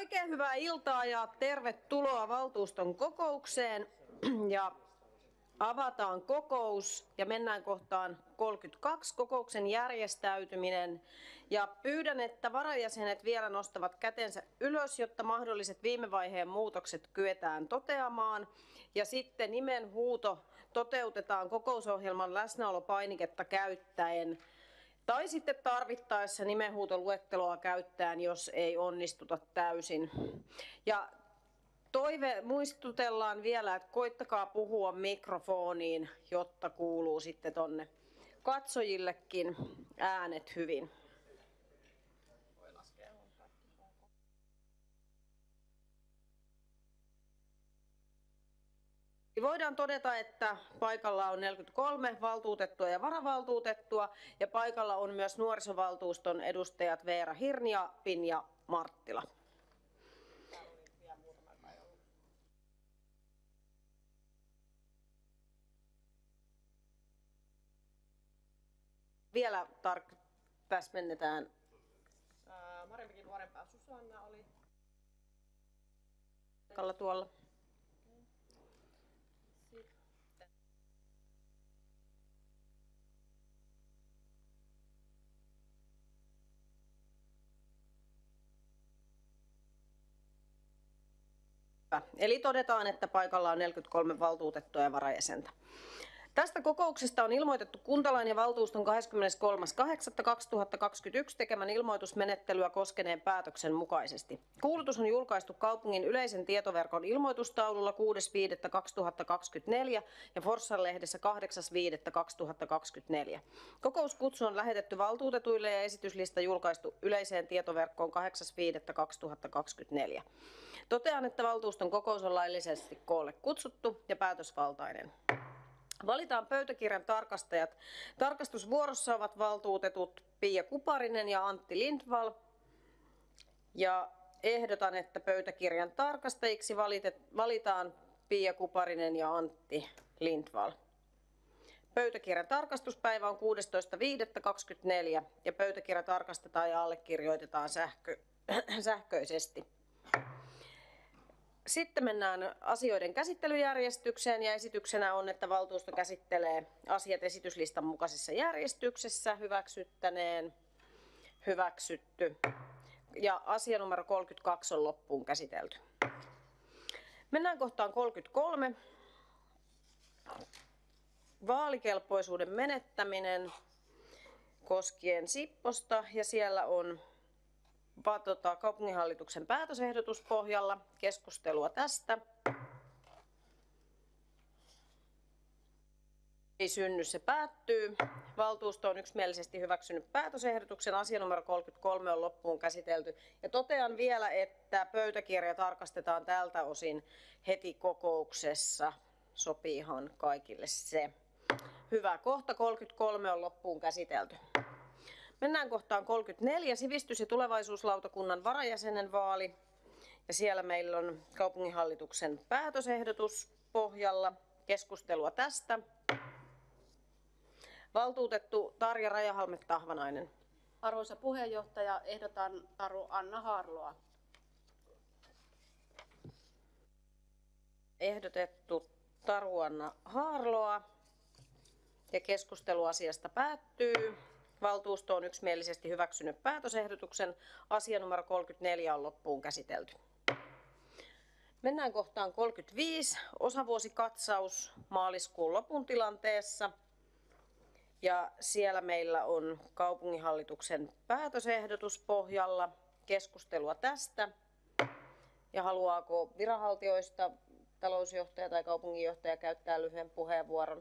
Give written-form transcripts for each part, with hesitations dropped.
Oikein hyvää iltaa ja tervetuloa valtuuston kokoukseen. Ja avataan kokous ja mennään kohtaan 32, kokouksen järjestäytyminen. Ja pyydän, että varajäsenet vielä nostavat kätensä ylös, jotta mahdolliset viime vaiheen muutokset kyetään toteamaan. Ja sitten nimenhuuto toteutetaan kokousohjelman läsnäolopainiketta käyttäen. Tai sitten tarvittaessa nimenhuutoluetteloa käyttäen, jos ei onnistuta täysin. Ja muistutellaan vielä, että koittakaa puhua mikrofoniin, jotta kuuluu sitten tonne katsojillekin äänet hyvin. Voidaan todeta, että paikalla on 43 valtuutettua ja varavaltuutettua ja paikalla on myös nuorisovaltuuston edustajat Veera Hirni ja Pinja Marttila. Vielä täsmennetään. Marjamäkin nuorempaa Susanna oli paikalla tuolla. Eli todetaan, että paikalla on 43 valtuutettua ja varajäsentä. Tästä kokouksesta on ilmoitettu kuntalain ja valtuuston 23.8.2021 tekemän ilmoitusmenettelyä koskeneen päätöksen mukaisesti. Kuulutus on julkaistu kaupungin yleisen tietoverkon ilmoitustaululla 6.5.2024 ja Forssan-lehdessä 8.5.2024. Kokouskutsu on lähetetty valtuutetuille ja esityslista julkaistu yleiseen tietoverkkoon 8.5.2024. Totean, että valtuuston kokous on laillisesti koolle kutsuttu ja päätösvaltainen. Valitaan pöytäkirjan tarkastajat. Tarkastusvuorossa ovat valtuutetut Pia Kuparinen ja Antti Lindvall. Ja ehdotan, että pöytäkirjan tarkastajiksi valitaan Pia Kuparinen ja Antti Lindvall. Pöytäkirjan tarkastuspäivä on 16.5.24 ja pöytäkirja tarkastetaan ja allekirjoitetaan sähköisesti. Sitten mennään asioiden käsittelyjärjestykseen ja esityksenä on, että valtuusto käsittelee asiat esityslistan mukaisessa järjestyksessä, hyväksyttäneen, hyväksytty ja asia numero 32 on loppuun käsitelty. Mennään kohtaan 33. Vaalikelpoisuuden menettäminen koskien Sipposta ja siellä on kaupunginhallituksen päätösehdotus pohjalla. Keskustelua tästä. Ei synny, se päättyy. Valtuusto on yksimielisesti hyväksynyt päätösehdotuksen. Asia numero 33 on loppuun käsitelty. Ja totean vielä, että pöytäkirja tarkastetaan tältä osin heti kokouksessa. Sopiihan kaikille se. Hyvä, kohta 33 on loppuun käsitelty. Mennään kohtaan 34, sivistys- ja tulevaisuuslautakunnan varajäsenen vaali. Ja siellä meillä on kaupunginhallituksen päätösehdotus pohjalla. Keskustelua tästä. Valtuutettu Tarja Rajahalme-Tahvanainen. Arvoisa puheenjohtaja, ehdotan Taru Anna Haarloa. Ehdotettu Taru Anna Haarloa. Ja keskustelu asiasta päättyy. Valtuusto on yksimielisesti hyväksynyt päätösehdotuksen. Asia numero 34 on loppuun käsitelty. Mennään kohtaan 35. Osavuosikatsaus maaliskuun lopun tilanteessa. Ja siellä meillä on kaupunginhallituksen päätösehdotus pohjalla. Keskustelua tästä. Ja haluaako viranhaltijoista talousjohtaja tai kaupunginjohtaja käyttää lyhyen puheenvuoron?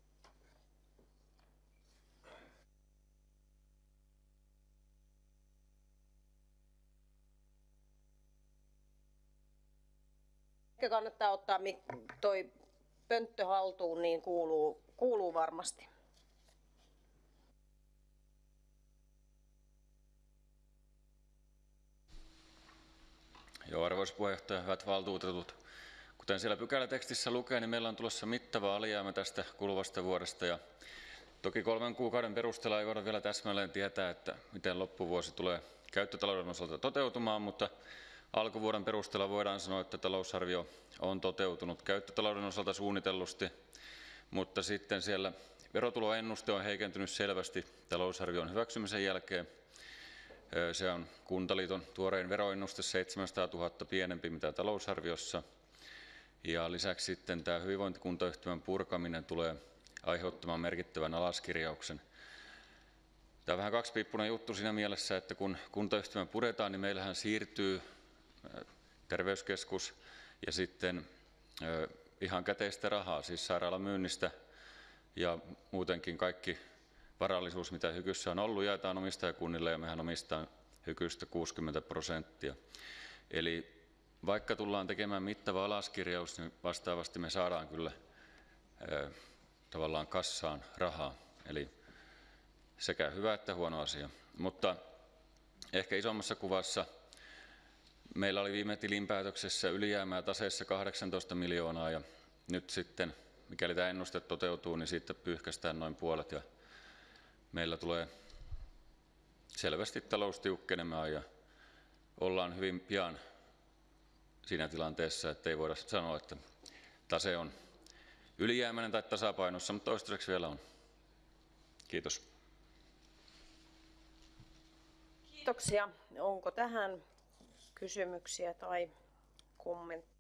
Ehkä kannattaa ottaa toi pönttö haltuun, niin kuuluu varmasti. Joo, arvoisa puheenjohtaja, hyvät valtuutetut. Kuten siellä pykälätekstissä lukee, niin meillä on tulossa mittava alijäämä tästä kuluvasta vuodesta. Ja toki 3 kuukauden perusteella ei voida vielä täsmälleen tietää, että miten loppuvuosi tulee käyttötalouden osalta toteutumaan, mutta alkuvuoden perusteella voidaan sanoa, että talousarvio on toteutunut käyttötalouden osalta suunnitellusti, mutta sitten siellä verotuloennuste on heikentynyt selvästi talousarvion hyväksymisen jälkeen. Se on Kuntaliiton tuorein veroennuste 700 000 pienempi mitä talousarviossa. Ja lisäksi sitten tämä hyvinvointikuntayhtymän purkaminen tulee aiheuttamaan merkittävän alaskirjauksen. Tämä on vähän kaksipiippunen juttu siinä mielessä, että kun kuntayhtymä puretaan, niin meillähän siirtyy terveyskeskus ja sitten ihan käteistä rahaa, siis sairaalan myynnistä ja muutenkin kaikki varallisuus, mitä Hykyssä on ollut, jaetaan omistajakunnille ja mehän omistaa Hykystä 60%. Eli vaikka tullaan tekemään mittava alaskirjaus, niin vastaavasti me saadaan kyllä tavallaan kassaan rahaa. Eli sekä hyvä että huono asia. Mutta ehkä isommassa kuvassa meillä oli viime tilinpäätöksessä ylijäämää taseessa 18 miljoonaa ja nyt sitten, mikäli tämä ennuste toteutuu, niin siitä pyyhkäistään noin puolet ja meillä tulee selvästi talous tiukkenemaan ja ollaan hyvin pian siinä tilanteessa, että ei voida sanoa, että tase on ylijäämäinen tai tasapainossa, mutta toistaiseksi vielä on. Kiitos. Kiitoksia. Onko tähän kysymyksiä tai kommentteja?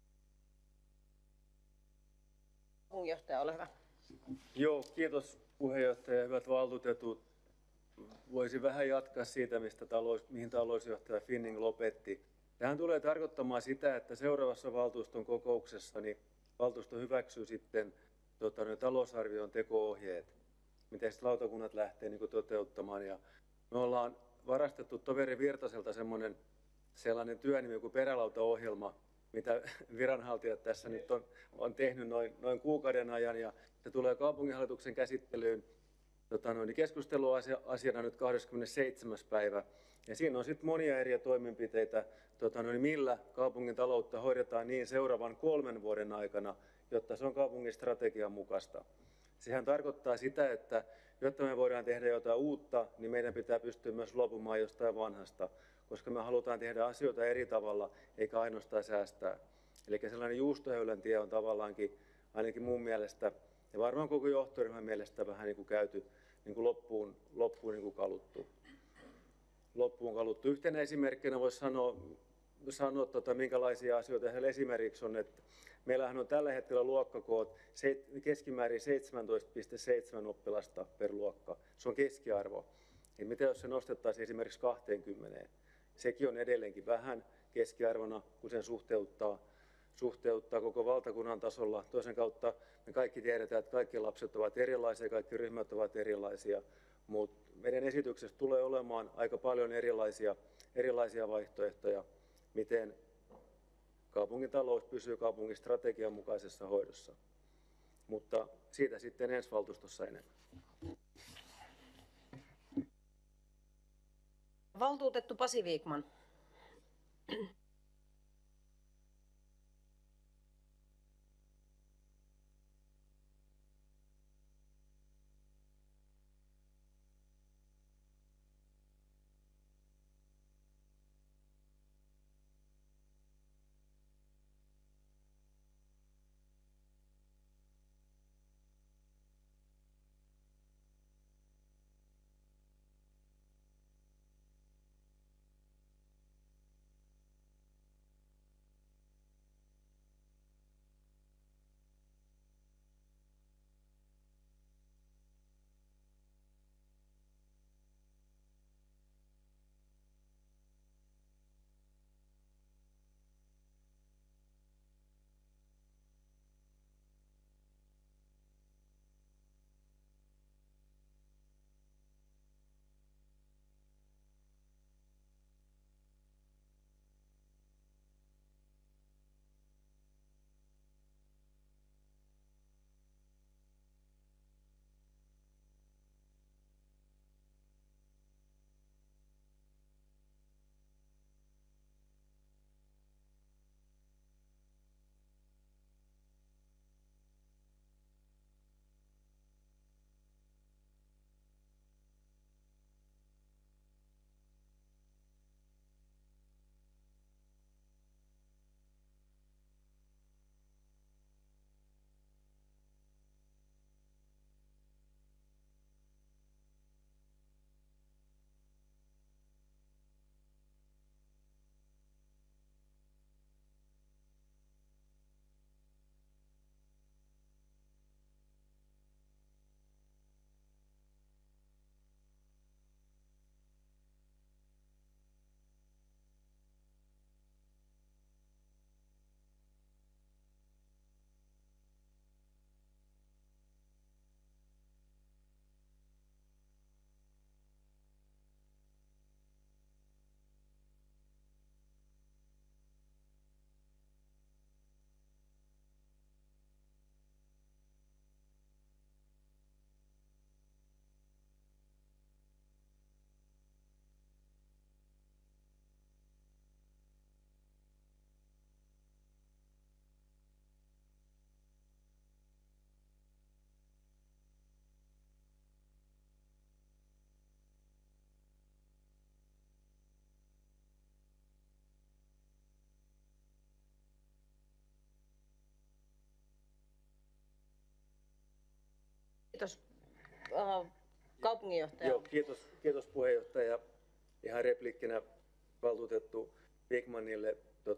Puheenjohtaja, ole hyvä. Joo, kiitos puheenjohtaja. Hyvät valtuutetut. Voisin vähän jatkaa siitä, mihin talousjohtaja Finning lopetti. Tähän tulee tarkoittamaan sitä, että seuraavassa valtuuston kokouksessa niin valtuusto hyväksyy sitten talousarvion teko-ohjeet, miten lautakunnat lähtee toteuttamaan. Ja me ollaan varastettu toveri Virtaselta sellainen työnimi kuin perälautaohjelma, mitä viranhaltijat tässä nyt on tehnyt noin kuukauden ajan. Ja se tulee kaupunginhallituksen käsittelyyn keskusteluasiana nyt 27. päivä. Ja siinä on sitten monia eri toimenpiteitä, millä kaupungin taloutta hoidetaan niin seuraavan 3 vuoden aikana, jotta se on kaupungin strategian mukaista. Sehän tarkoittaa sitä, että jotta me voidaan tehdä jotain uutta, niin meidän pitää pystyä myös luopumaan jostain vanhasta, koska me halutaan tehdä asioita eri tavalla, eikä ainoastaan säästää. Eli sellainen juustohöylän tie on tavallaankin, ainakin mun mielestä, ja varmaan koko johtoryhmän mielestä vähän käyty loppuun kaluttu. Yhtenä esimerkkinä voisi sanoa minkälaisia asioita siellä esimerkiksi on, että meillähän on tällä hetkellä luokkakoot keskimäärin 17,7 oppilasta per luokka. Se on keskiarvo. Eli mitä jos se nostettaisiin esimerkiksi 20? Sekin on edelleenkin vähän keskiarvona, kun sen suhteuttaa koko valtakunnan tasolla. Toisen kautta me kaikki tiedetään, että kaikki lapset ovat erilaisia, kaikki ryhmät ovat erilaisia, mutta meidän esityksessä tulee olemaan aika paljon erilaisia vaihtoehtoja, miten kaupungin talous pysyy kaupungin strategian mukaisessa hoidossa. Mutta siitä sitten ensi valtuustossa enemmän. Valtuutettu Pasi Viikman. Kiitos kaupunginjohtaja. Joo, kiitos puheenjohtaja. Ihan repliikkinä valtuutettu Wigmanille.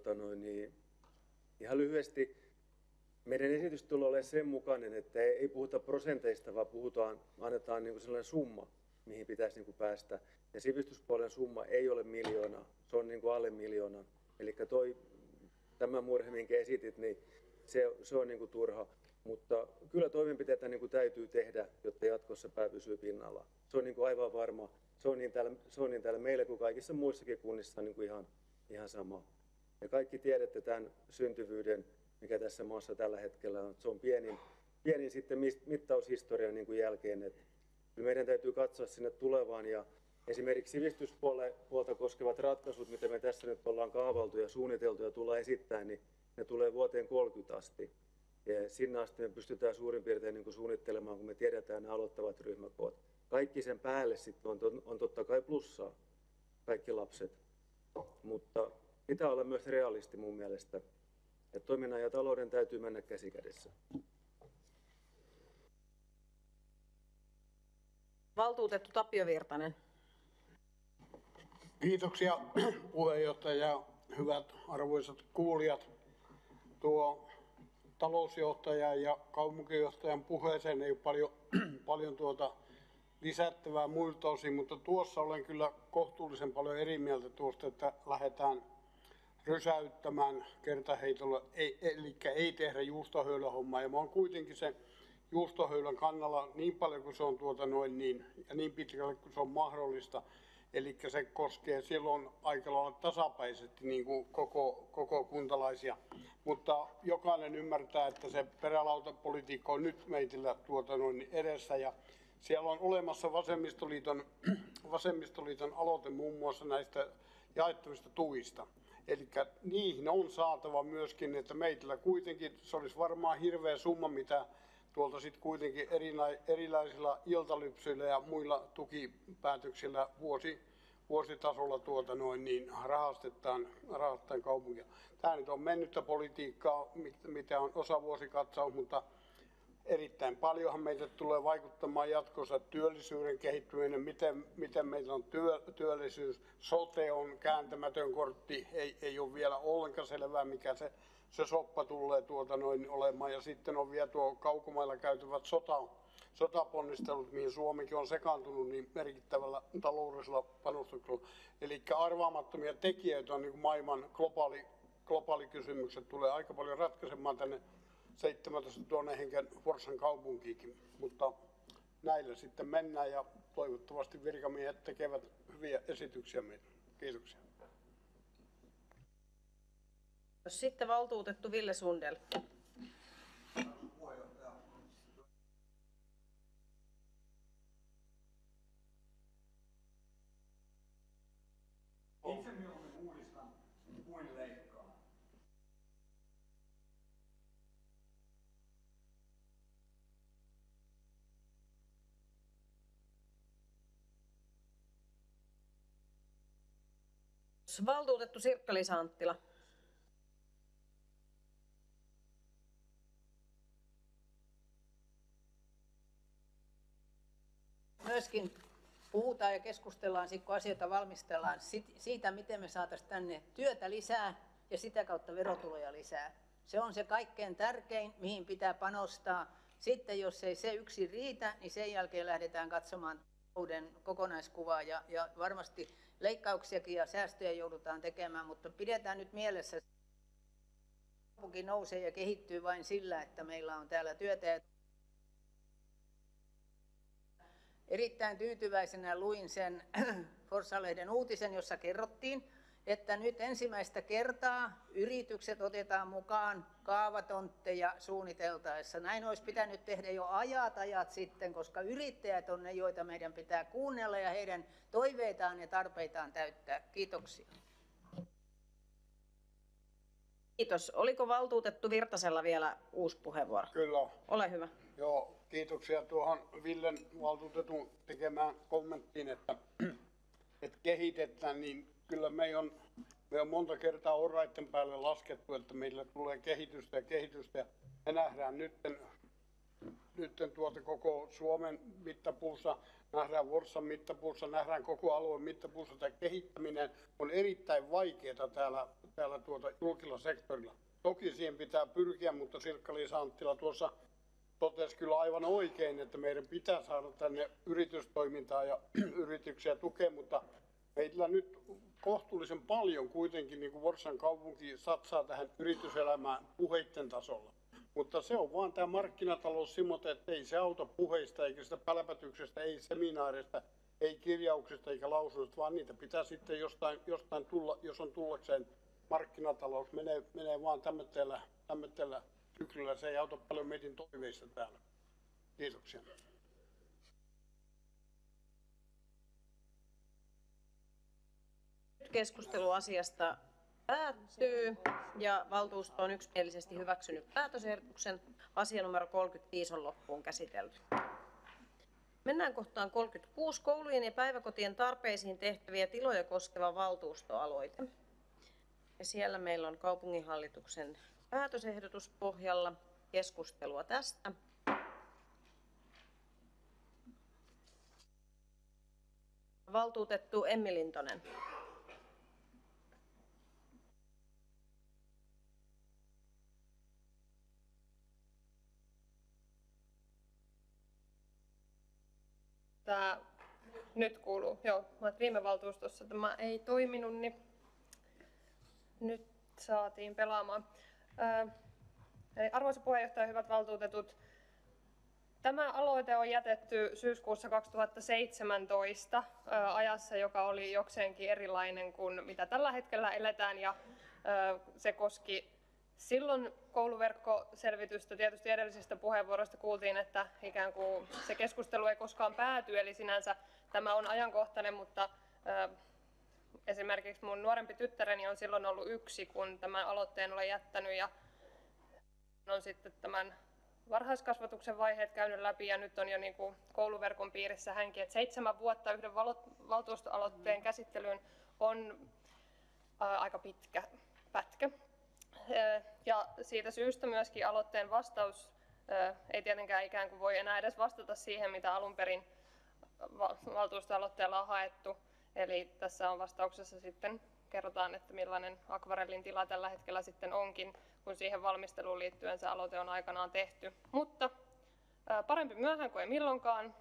Ihan lyhyesti. Meidän esitys tulee olemaan sen mukainen, että ei puhuta prosenteista, vaan annetaan niin kuin sellainen summa, mihin pitäisi niin kuin päästä. Ja sivistyspuolen summa ei ole miljoona, se on niin kuin alle miljoonan. Eli tämä murhe, minkä esitit, niin se on niin kuin turha. Mutta kyllä toimenpiteitä niin kuin täytyy tehdä, jotta jatkossa pää pysyy pinnalla. Se on niin kuin aivan varma. Se on niin täällä meillä kuin kaikissa muissakin kunnissa niin kuin ihan sama. Ja kaikki tiedätte tämän syntyvyyden, mikä tässä maassa tällä hetkellä on. Se on pienin sitten mittaushistorian niin kuin jälkeen. Että meidän täytyy katsoa sinne tulevaan ja esimerkiksi sivistyspuolta koskevat ratkaisut, mitä me tässä nyt ollaan kaavailtu ja suunniteltu ja tullaan esittämään, niin ne tulee vuoteen 30 asti. Ja sinne asti me pystytään suurin piirtein niin kuin suunnittelemaan, kun me tiedetään nämä aloittavat ryhmäkoot. Kaikki sen päälle sitten on totta kai plussaa, kaikki lapset. Mutta pitää olla myös realisti mun mielestä. Että toiminnan ja talouden täytyy mennä käsi kädessä. Valtuutettu Tapio Virtanen. Kiitoksia puheenjohtaja ja hyvät arvoisat kuulijat. Tuo talousjohtajan ja kaupunginjohtajan puheeseen ei ole paljon lisättävää muilta osin, mutta tuossa olen kyllä kohtuullisen paljon eri mieltä tuosta, että lähdetään rysäyttämään kertaheitolla, eli ei tehdä juustohöylähommaa. Ja mä oon kuitenkin se juustohöylän kannalla niin paljon kuin se on ja niin pitkälle kuin se on mahdollista. Eli se koskee silloin aika lailla tasapäisesti niin kuin koko kuntalaisia. Mutta jokainen ymmärtää, että se perälautapolitiikka on nyt meitillä edessä. Ja siellä on olemassa vasemmistoliiton aloite muun muassa näistä jaettavista tuista. Eli niihin on saatava myöskin, että meitillä kuitenkin se olisi varmaan hirveä summa, mitä tuolta sitten kuitenkin erilaisilla iltalypsyillä ja muilla tukipäätöksillä vuositasolla rahastetaan kaupunkia. Tämä nyt on mennyttä politiikkaa, mitä on osavuosikatsaus, mutta erittäin paljonhan meitä tulee vaikuttamaan jatkossa työllisyyden kehittyminen, miten meillä on työllisyys. Sote on kääntämätön kortti, ei ole vielä ollenkaan selvää, mikä se soppa tulee olemaan. Ja sitten on vielä tuo kaukomailla käytävät sotaponnistelut, mihin Suomikin on sekaantunut niin merkittävällä taloudellisella panostuksella. Eli arvaamattomia tekijöitä on niin kuin maailman globaali kysymykset tulee aika paljon ratkaisemaan tänne 17 000 hengen Forssan kaupunkiikin, mutta näillä sitten mennään ja toivottavasti virkamiehet tekevät hyviä esityksiä meille. Kiitoksia. Sitten valtuutettu Ville Sundell. Itse mieluummin uudistan kuin leikkaan. Valtuutettu Sirkka-Liisa Anttila. Myöskin puhutaan ja keskustellaan, kun asioita valmistellaan, siitä, miten me saataisiin tänne työtä lisää ja sitä kautta verotuloja lisää. Se on se kaikkein tärkein, mihin pitää panostaa. Sitten jos ei se yksin riitä, niin sen jälkeen lähdetään katsomaan talouden kokonaiskuvaa ja varmasti leikkauksiakin ja säästöjä joudutaan tekemään, mutta pidetään nyt mielessä, että kaupunki nousee ja kehittyy vain sillä, että meillä on täällä työtä. Erittäin tyytyväisenä luin sen Forssan-lehden uutisen, jossa kerrottiin, että nyt ensimmäistä kertaa yritykset otetaan mukaan kaavatontteja suunniteltaessa. Näin olisi pitänyt tehdä jo ajat sitten, koska yrittäjät on ne, joita meidän pitää kuunnella ja heidän toiveitaan ja tarpeitaan täyttää. Kiitoksia. Kiitos. Oliko valtuutettu Virtasella vielä uusi puheenvuoro? Kyllä. Ole hyvä. Joo, kiitoksia tuohon Villen valtuutetun tekemään kommenttiin, että kehitetään, niin kyllä me on monta kertaa oraitten päälle laskettu, että meillä tulee kehitystä ja me nähdään nyt koko Suomen mittapuussa, nähdään Forssan mittapuussa, nähdään koko alueen mittapuussa. Tämä kehittäminen on erittäin vaikeaa täällä julkilla sektorilla. Toki siihen pitää pyrkiä, mutta Sirkka-Liisa Anttila tuossa totesi kyllä aivan oikein, että meidän pitää saada tänne yritystoimintaa ja yrityksiä tukea, mutta meillä nyt kohtuullisen paljon kuitenkin, niin kuin Forssan kaupunki satsaa tähän yrityselämään puheitten tasolla. Mutta se on vaan tämä markkinatalous semmoinen, että ei se auta puheista, eikä sitä pälpätyksestä, ei seminaareista, ei kirjauksista eikä lausunnoista, vaan niitä pitää sitten jostain tulla, jos on tullakseen markkinatalous, menee vaan tämmöisellä syklyllä, se ei auta paljon meidän toiveista täällä. Kiitoksia. Keskustelu asiasta päättyy ja valtuusto on yksimielisesti hyväksynyt päätösehdotuksen. Asia numero 35 on loppuun käsitelty. Mennään kohtaan 36. Koulujen ja päiväkotien tarpeisiin tehtäviä tiloja koskeva valtuustoaloite. Ja siellä meillä on kaupunginhallituksen päätösehdotus pohjalla. Keskustelua tästä. Valtuutettu Emmi Lintonen. Tämä nyt kuuluu. Joo, viime valtuustossa tämä ei toiminut, niin nyt saatiin pelaamaan. Eli arvoisa puheenjohtaja, hyvät valtuutetut, tämä aloite on jätetty syyskuussa 2017 ajassa, joka oli jokseenkin erilainen kuin mitä tällä hetkellä eletään, ja se koski silloin kouluverkkoselvitystä. Tietysti edellisistä puheenvuoroista kuultiin, että ikään kuin se keskustelu ei koskaan pääty, eli sinänsä tämä on ajankohtainen, mutta esimerkiksi mun nuorempi tyttäreni on silloin ollut 1, kun tämän aloitteen olen jättänyt, ja on sitten tämän varhaiskasvatuksen vaiheet käynyt läpi, ja nyt on jo niin kuin kouluverkon piirissä hänkin, että 7 vuotta yhden valtuustoaloitteen käsittelyyn on aika pitkä pätkä. Ja siitä syystä myöskin aloitteen vastaus ei tietenkään ikään kuin voi enää edes vastata siihen, mitä alun perin valtuustoaloitteella on haettu. Eli tässä on vastauksessa sitten kerrotaan, että millainen akvarellin tila tällä hetkellä sitten onkin, kun siihen valmisteluun liittyen se aloite on aikanaan tehty. Mutta parempi myöhään kuin ei milloinkaan.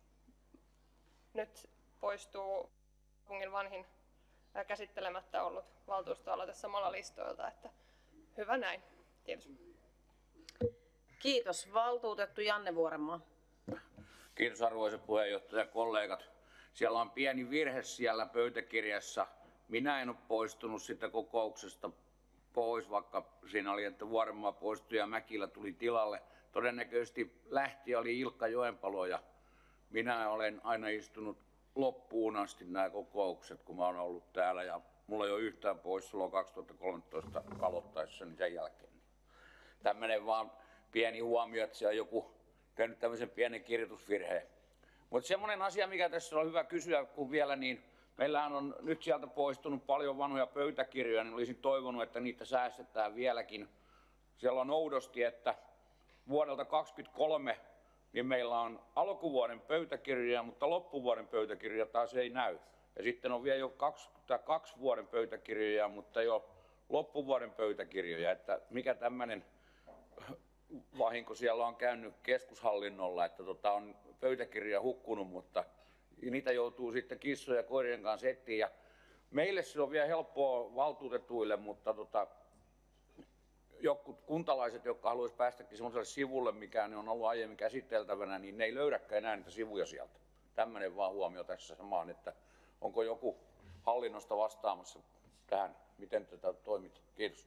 Nyt poistuu kaupungin vanhin käsittelemättä ollut valtuustoaloite samalla listoilta, että hyvä näin. Kiitos. Kiitos. Valtuutettu Janne Vuorenmaa. Kiitos arvoisa puheenjohtaja, kollegat. Siellä on pieni virhe siellä pöytäkirjassa. Minä en ole poistunut sitä kokouksesta pois, vaikka siinä oli, että Vuorenmaa poistui ja Mäkilä tuli tilalle. Todennäköisesti lähti oli Ilkka Joenpalo ja minä olen aina istunut loppuun asti nämä kokoukset, kun mä olen ollut täällä, ja mulla ei ole yhtään poissuloa 2013 aloittaessani sen jälkeen. Tämmöinen vaan pieni huomio, että siellä on joku tehnyt tämmöisen pienen kirjoitusvirheen. Mutta semmoinen asia, mikä tässä on hyvä kysyä, kun vielä niin meillähän on nyt sieltä poistunut paljon vanhoja pöytäkirjoja, niin olisin toivonut, että niitä säästetään vieläkin. Siellä on oudosti, että vuodelta 2023 niin meillä on alkuvuoden pöytäkirjoja, mutta loppuvuoden pöytäkirjoja taas ei näy. Ja sitten on vielä jo 22 vuoden pöytäkirjoja, mutta jo loppuvuoden pöytäkirjoja, että mikä tämmöinen vahinko siellä on käynyt keskushallinnolla, että on pöytäkirjoja hukkunut, mutta niitä joutuu sitten kissojen ja koirien kanssa etsiä. Ja meille se on vielä helppoa valtuutetuille, mutta jotkut kuntalaiset, jotka haluaisivat päästäkin sellaiselle sivulle, mikä on ollut aiemmin käsiteltävänä, niin ne ei löydäkään enää niitä sivuja sieltä. Tämmöinen vaan huomio tässä samaan, että onko joku hallinnosta vastaamassa tähän, miten tätä toimit. Kiitos.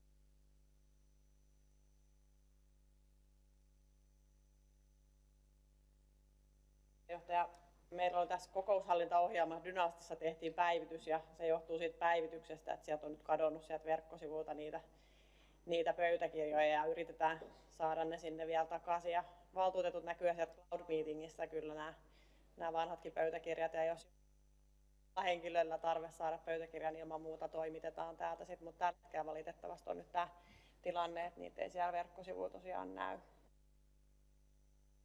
Johtaja, meillä on tässä kokoushallintaohjelmassa Dynastissa tehtiin päivitys, ja se johtuu siitä päivityksestä, että sieltä on nyt kadonnut sieltä verkkosivuilta niitä pöytäkirjoja, ja yritetään saada ne sinne vielä takaisin. Ja valtuutetut näkyy sieltä Cloud Meetingissä kyllä nämä vanhatkin pöytäkirjat, ja jos henkilöllä tarve saada pöytäkirjan, ilman muuta toimitetaan täältä sitten, mutta tällä hetkellä valitettavasti on nyt tämä tilanne, että niitä ei siellä verkkosivuilla tosiaan näy.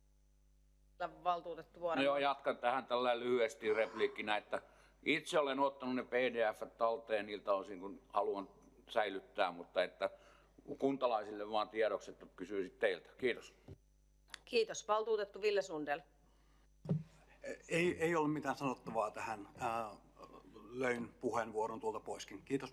Valtuutettu No Vuorenmaa. joo, jatkan tähän tällä lyhyesti repliikkinä, että itse olen ottanut ne PDF talteen niiltä osin, kun haluan säilyttää, mutta että kuntalaisille vaan tiedoksi, että kysyisin teiltä. Kiitos. Kiitos. Valtuutettu Ville Sundell. Ei ole mitään sanottavaa tähän. Löin puheenvuoron tuolta poiskin. Kiitos.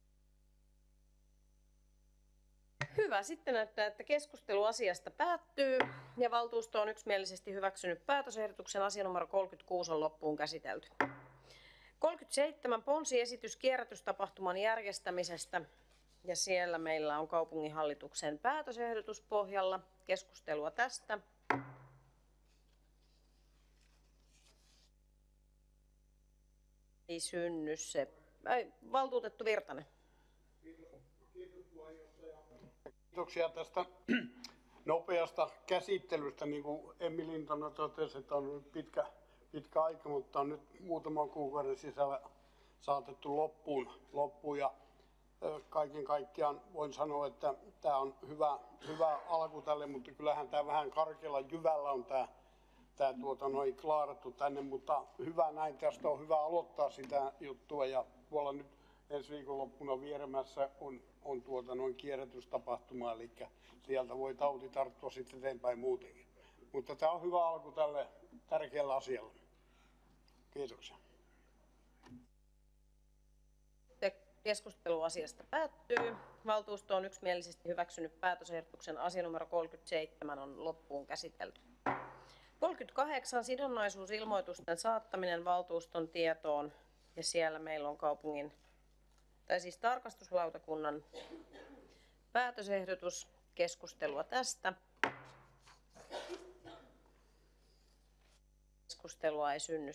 Hyvä. Sitten näyttää, että keskustelu asiasta päättyy ja valtuusto on yksimielisesti hyväksynyt päätösehdotuksen. Asia numero 36 on loppuun käsitelty. 37 ponsiesitys kierrätystapahtuman järjestämisestä ja siellä meillä on kaupunginhallituksen päätösehdotus pohjalla. Keskustelua tästä. Ei synny se. Valtuutettu Virtanen. Kiitoksia tästä nopeasta käsittelystä. Niin kuin Emmi Lintonen totesi, että on nyt pitkä aika, mutta on nyt muutaman kuukauden sisällä saatettu loppuun. Ja kaiken kaikkiaan voin sanoa, että tämä on hyvä alku tälle, mutta kyllähän tämä vähän karkealla jyvällä on tämä klaarattu tänne, mutta hyvä näin, tästä on hyvä aloittaa sitä juttua ja tuolla nyt ensi viikonloppuna Vieremässä on kierrätystapahtuma, eli sieltä voi tauti tarttua sitten eteenpäin muutenkin. Mutta tämä on hyvä alku tälle tärkeälle asialle. Kiitoksia. Keskustelu asiasta päättyy. Valtuusto on yksimielisesti hyväksynyt päätösehdotuksen. Asia numero 37 on loppuun käsitelty. 38 sidonnaisuusilmoitusten saattaminen valtuuston tietoon ja siellä meillä on tarkastuslautakunnan päätösehdotus. Keskustelua tästä. Keskustelua ei synny.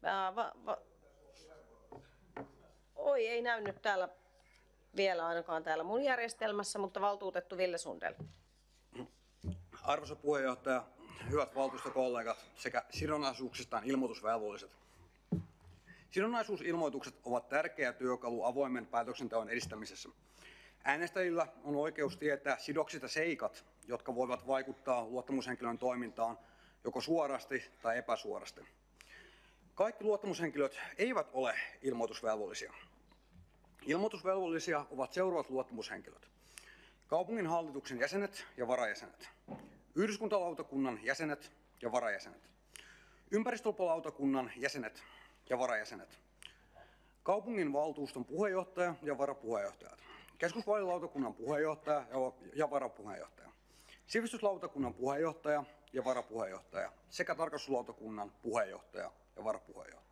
Ei näy nyt täällä vielä ainakaan täällä mun järjestelmässä, mutta valtuutettu Ville Sundell. Arvoisa puheenjohtaja, hyvät valtuustokollegat sekä sidonnaisuuksistaan ilmoitusvelvolliset. Sidonnaisuusilmoitukset ovat tärkeä työkalu avoimen päätöksenteon edistämisessä. Äänestäjillä on oikeus tietää sidoksista seikat, jotka voivat vaikuttaa luottamushenkilön toimintaan joko suorasti tai epäsuorasti. Kaikki luottamushenkilöt eivät ole ilmoitusvelvollisia. Ilmoitusvelvollisia ovat seuraavat luottamushenkilöt: kaupunginhallituksen jäsenet ja varajäsenet, yhdyskuntalautakunnan jäsenet ja varajäsenet, ympäristölupalautakunnan jäsenet ja varajäsenet, kaupunginvaltuuston puheenjohtaja ja varapuheenjohtajat, keskusvaalilautakunnan puheenjohtaja ja varapuheenjohtaja, sivistyslautakunnan puheenjohtaja ja varapuheenjohtaja sekä tarkastuslautakunnan puheenjohtaja ja varapuheenjohtaja.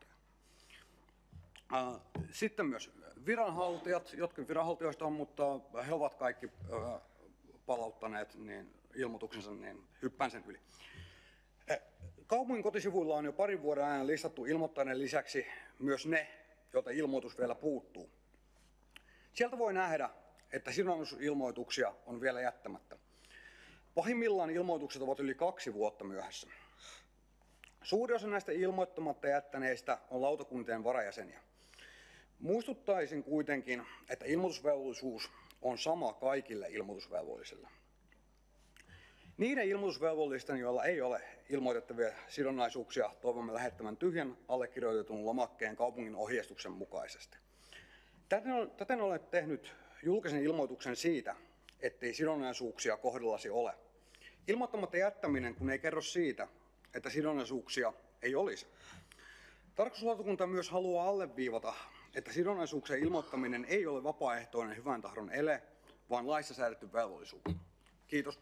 Sitten myös viranhaltijat, jotkin viranhaltijoista on, mutta he ovat kaikki palauttaneet ilmoituksensa, niin hyppään sen yli. Kaupungin kotisivuilla on jo parin vuoden ajan listattu ilmoittajien lisäksi myös ne, joilta ilmoitus vielä puuttuu. Sieltä voi nähdä, että sidonnaisuusilmoituksia on vielä jättämättä. Pahimmillaan ilmoitukset ovat yli 2 vuotta myöhässä. Suuri osa näistä ilmoittamatta jättäneistä on lautakuntien varajäseniä. Muistuttaisin kuitenkin, että ilmoitusvelvollisuus on sama kaikille ilmoitusvelvollisille. Niiden ilmoitusvelvollisten, joilla ei ole ilmoitettavia sidonnaisuuksia, toivomme lähettämään tyhjän allekirjoitetun lomakkeen kaupungin ohjeistuksen mukaisesti. Täten olen tehnyt julkisen ilmoituksen siitä, ettei sidonnaisuuksia kohdallasi ole. Ilmoittamatta jättäminen kun ei kerro siitä, että sidonnaisuuksia ei olisi. Tarkastuslautakunta myös haluaa alleviivata, että sidonnaisuuksien ilmoittaminen ei ole vapaaehtoinen hyvän tahdon ele, vaan laissa säädetty velvollisuus. Kiitos.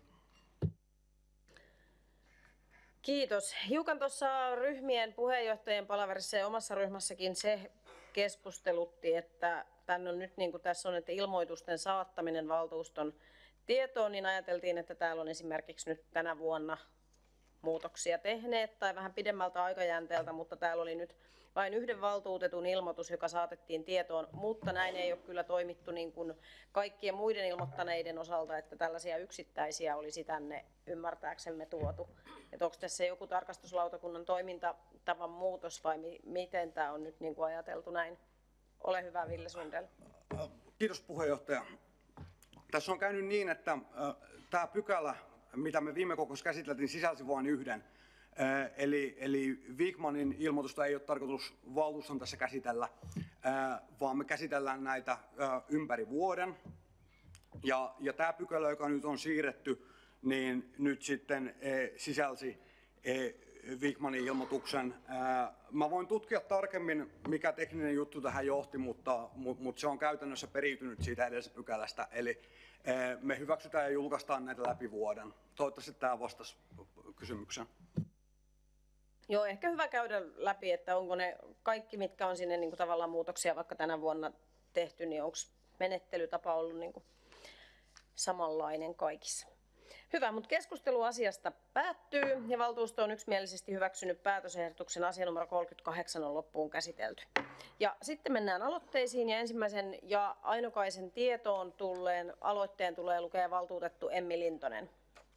Kiitos. Hiukan tuossa ryhmien puheenjohtajien palaverissa ja omassa ryhmässäkin se keskustelutti, että tänne on nyt niin kuin tässä on, että ilmoitusten saattaminen valtuuston tietoon, niin ajateltiin, että täällä on esimerkiksi nyt tänä vuonna muutoksia tehneet tai vähän pidemmältä aikajänteeltä, mutta täällä oli nyt vain yhden valtuutetun ilmoitus, joka saatettiin tietoon, mutta näin ei ole kyllä toimittu niin kuin kaikkien muiden ilmoittaneiden osalta, että tällaisia yksittäisiä olisi tänne ymmärtääksemme tuotu. Että onko tässä joku tarkastuslautakunnan toimintatavan muutos vai miten tämä on nyt niin kuin ajateltu näin? Ole hyvä, Ville Sundell. Kiitos puheenjohtaja. Tässä on käynyt niin, että tämä pykälä, mitä me viime kokouksessa käsiteltiin, sisälsi vain yhden Eli Vikmanin ilmoitusta ei ole tarkoitus valtuuston tässä käsitellä, vaan me käsitellään näitä ympäri vuoden. Ja tämä pykälä, joka nyt on siirretty, niin nyt sitten sisälsi Vikmanin ilmoituksen. Mä voin tutkia tarkemmin, mikä tekninen juttu tähän johti, mutta se on käytännössä periytynyt siitä edellisestä pykälästä. Eli me hyväksytään ja julkaistaan näitä läpi vuoden. Toivottavasti tämä vastasi kysymykseen. Joo, ehkä hyvä käydä läpi, että onko ne kaikki, mitkä on sinne niin kuin tavallaan muutoksia vaikka tänä vuonna tehty, niin onko menettelytapa ollut niin kuin samanlainen kaikissa. Hyvä, mutta keskustelu asiasta päättyy ja valtuusto on yksimielisesti hyväksynyt päätösehdotuksen. Asia numero 38 on loppuun käsitelty. Ja sitten mennään aloitteisiin ja ensimmäisen ja ainokaisen tietoon tulleen aloitteen tulee lukea valtuutettu Emmi Lintonen.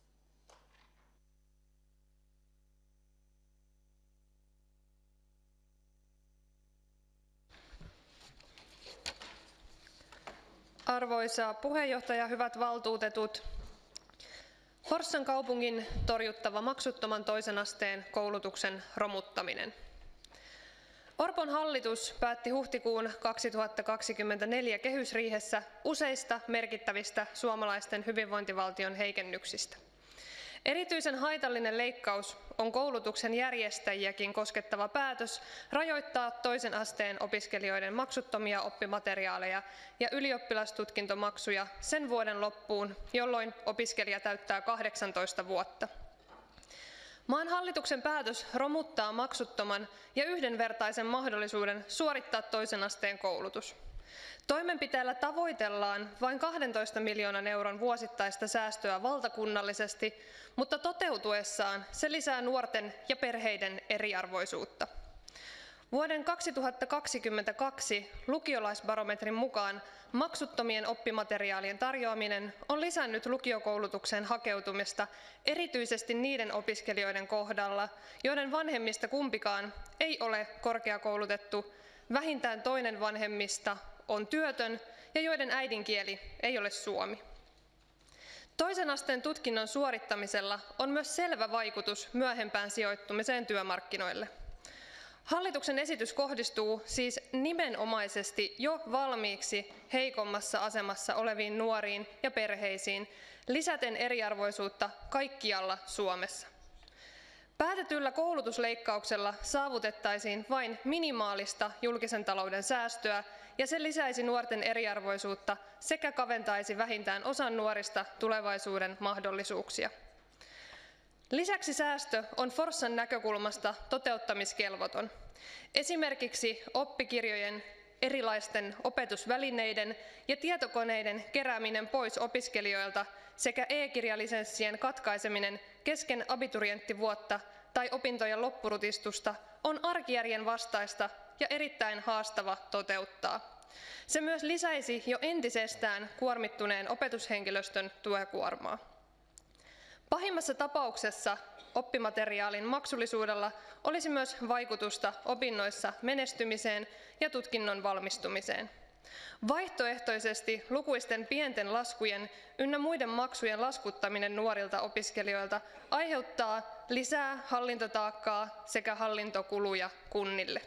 Arvoisa puheenjohtaja, hyvät valtuutetut. Forssan kaupungin torjuttava maksuttoman toisen asteen koulutuksen romuttaminen. Orpon hallitus päätti huhtikuun 2024 kehysriihessä useista merkittävistä suomalaisten hyvinvointivaltion heikennyksistä. Erityisen haitallinen leikkaus on koulutuksen järjestäjiäkin koskettava päätös rajoittaa toisen asteen opiskelijoiden maksuttomia oppimateriaaleja ja ylioppilastutkintomaksuja sen vuoden loppuun, jolloin opiskelija täyttää 18 vuotta. Maan hallituksen päätös romuttaa maksuttoman ja yhdenvertaisen mahdollisuuden suorittaa toisen asteen koulutus. Toimenpiteellä tavoitellaan vain 12 miljoonan euron vuosittaista säästöä valtakunnallisesti, mutta toteutuessaan se lisää nuorten ja perheiden eriarvoisuutta. Vuoden 2022 lukiolaisbarometrin mukaan maksuttomien oppimateriaalien tarjoaminen on lisännyt lukiokoulutukseen hakeutumista erityisesti niiden opiskelijoiden kohdalla, joiden vanhemmista kumpikaan ei ole korkeakoulutettu, vähintään toinen vanhemmista on työtön ja joiden äidinkieli ei ole suomi. Toisen asteen tutkinnon suorittamisella on myös selvä vaikutus myöhempään sijoittumiseen työmarkkinoille. Hallituksen esitys kohdistuu siis nimenomaisesti jo valmiiksi heikommassa asemassa oleviin nuoriin ja perheisiin, lisäten eriarvoisuutta kaikkialla Suomessa. Päätetyllä koulutusleikkauksella saavutettaisiin vain minimaalista julkisen talouden säästöä ja se lisäisi nuorten eriarvoisuutta sekä kaventaisi vähintään osan nuorista tulevaisuuden mahdollisuuksia. Lisäksi säästö on Forssan näkökulmasta toteuttamiskelvoton. Esimerkiksi oppikirjojen, erilaisten opetusvälineiden ja tietokoneiden kerääminen pois opiskelijoilta sekä e-kirjalisenssien katkaiseminen kesken abiturienttivuotta tai opintojen loppurutistusta on arkijärjen vastaista ja erittäin haastava toteuttaa. Se myös lisäisi jo entisestään kuormittuneen opetushenkilöstön työkuormaa. Pahimmassa tapauksessa oppimateriaalin maksullisuudella olisi myös vaikutusta opinnoissa menestymiseen ja tutkinnon valmistumiseen. Vaihtoehtoisesti lukuisten pienten laskujen ynnä muiden maksujen laskuttaminen nuorilta opiskelijoilta aiheuttaa lisää hallintotaakkaa sekä hallintokuluja kunnille.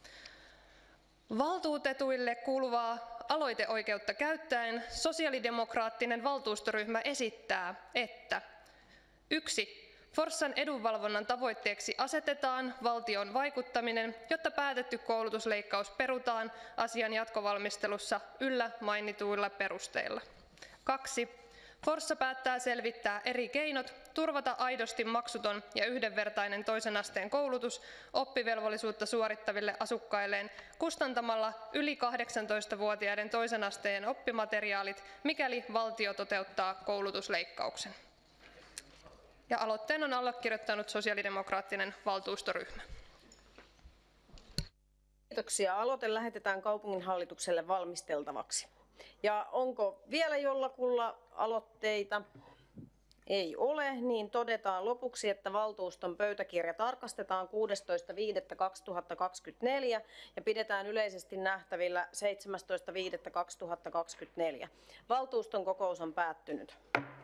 Valtuutetuille kuuluvaa aloiteoikeutta käyttäen sosiaalidemokraattinen valtuustoryhmä esittää, että 1. Forssan edunvalvonnan tavoitteeksi asetetaan valtion vaikuttaminen, jotta päätetty koulutusleikkaus perutaan asian jatkovalmistelussa yllä mainituilla perusteilla. 2. Forssa päättää selvittää eri keinot turvata aidosti maksuton ja yhdenvertainen toisen asteen koulutus oppivelvollisuutta suorittaville asukkailleen kustantamalla yli 18-vuotiaiden toisen asteen oppimateriaalit, mikäli valtio toteuttaa koulutusleikkauksen. Ja aloitteen on allekirjoittanut sosiaalidemokraattinen valtuustoryhmä. Kiitoksia. Aloite lähetetään kaupunginhallitukselle valmisteltavaksi. Ja onko vielä jollakulla aloitteita? Ei ole, niin todetaan lopuksi, että valtuuston pöytäkirja tarkastetaan 16.5.2024 ja pidetään yleisesti nähtävillä 17.5.2024. Valtuuston kokous on päättynyt.